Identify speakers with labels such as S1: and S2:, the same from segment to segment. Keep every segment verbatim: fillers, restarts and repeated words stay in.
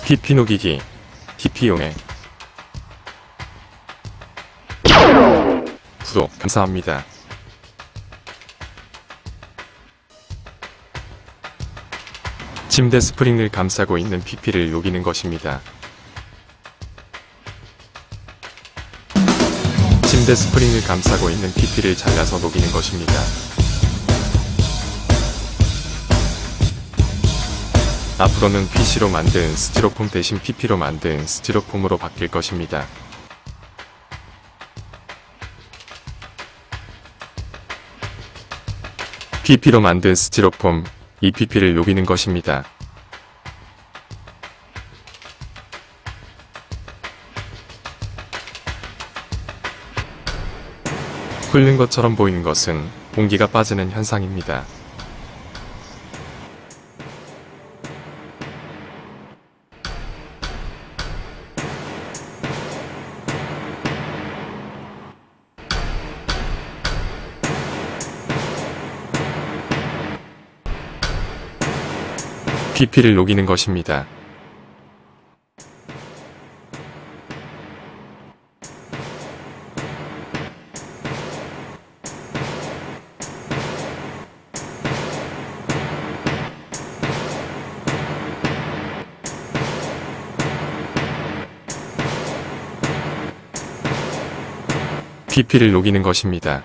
S1: 피피 녹이기, 티피용에 구독 감사합니다. 침대 스프링을 감싸고 있는 피피를 녹이는 것입니다. 침대 스프링을 감싸고 있는 피피를 잘라서 녹이는 것입니다. 앞으로는 피씨로 만든 스티로폼 대신 피피로 만든 스티로폼으로 바뀔 것입니다. 피피로 만든 스티로폼, 이피피를 녹이는 것입니다. 끓는 것처럼 보이는 것은 공기가 빠지는 현상입니다. 피피를 녹이는 것입니다. 피피를 녹이는 것입니다.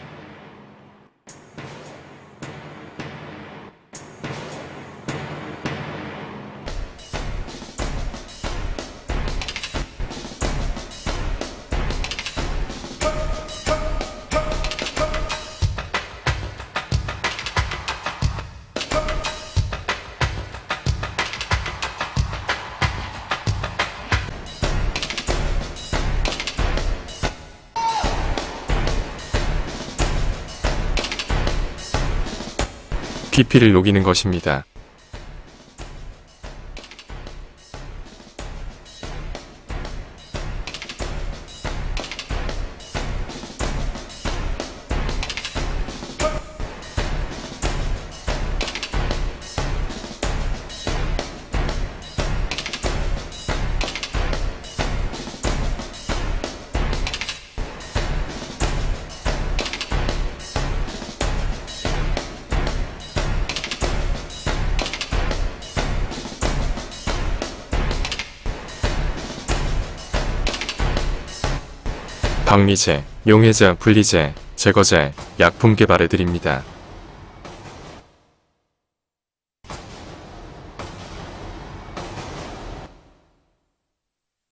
S1: 피피를 녹이는 것입니다. 박리제, 용해제, 분리제, 제거제, 약품 개발해드립니다.